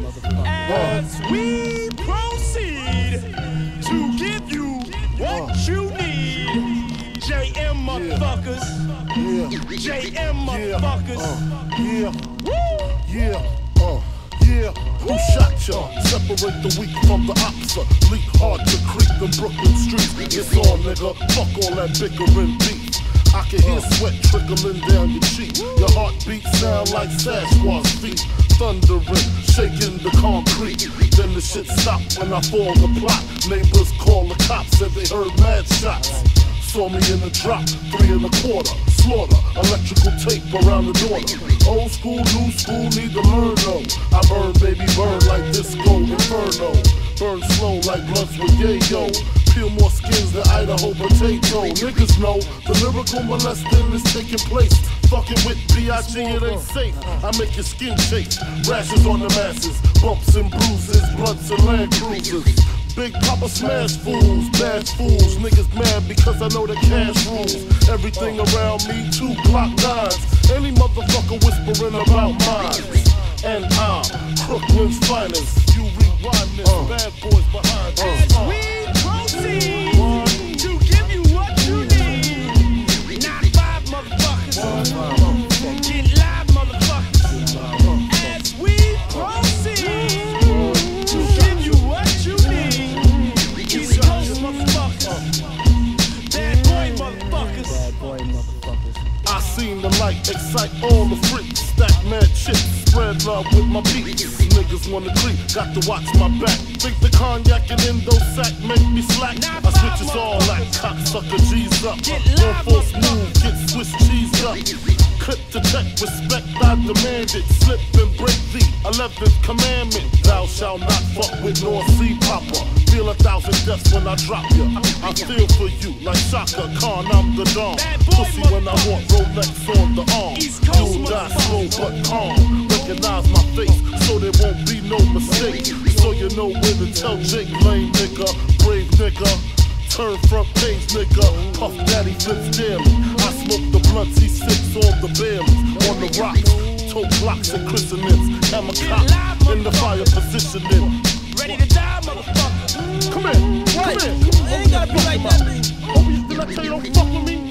As we proceed to give you what you need, JM motherfuckers, JM motherfuckers, Who shot ya? Separate the weak from the opsa. Leak hard to creep them Brooklyn streets. It's on, nigga. Fuck all that bickering beef. I can hear sweat trickling down your cheek. Your heartbeat sound like Sasquatch feet. Thundering, shaking the concrete. Then the shit stopped when I fall the plot. Neighbors call the cops, said they heard mad shots. Saw me in the drop, 3 1/4. Slaughter, electrical tape around the daughter. Old school, new school, need to learn though. I burn, baby, burn like disco inferno. Burn slow like blunts with yayo. Peel more skins than Idaho potato. Niggas know the lyrical molesting is taking place. Fucking with B.I.G. it ain't safe. I make your skin shake. Rashes on the masses, bumps and bruises, blunts and Land Cruisers. Big Papa smash fools, bash fools. Niggas mad because I know the cash rules. Everything around me, 2 Glock 9s. Any motherfucker whispering about mine. And I'm Brooklyn's finest. You rewind this, bad boys behind us. as we proceed to give you what you need. Not 5 motherfuckers, get live motherfuckers. As we proceed to give you what you need. East Coast motherfuckers, bad boy motherfuckers. I seen the light excite all the freaks. Stack mad chips, spread love with my beats. Niggas wanna creep, got to watch my back. Think the cognac and Indo sack make me slack. I switches all that cocksucker G's up. Don't force move, get Swiss cheese up. Clip to check, respect I demand it. Slip and break the 11th commandment. Thou shalt not fuck with North Sea Papa. Feel 1,000 deaths when I drop ya. I feel for you like Shaka Khan, I'm the Don. Pussy when I want Rolex on the arm. You'll die slow but calm. Recognize my face so there won't be no mistake. So you know where to tell Jake lame nigga, brave nigga. Turn front page nigga, Puff Daddy flips daily. I smoke the blunts, he sips on the Baileys. On the rocks, tote blocks and christenings. Hammer cock in the fire positioning. Ready to die, motherfucker. Come here, come here. It ain't gotta be like that, man. Oh, did I tell you don't fuck with me?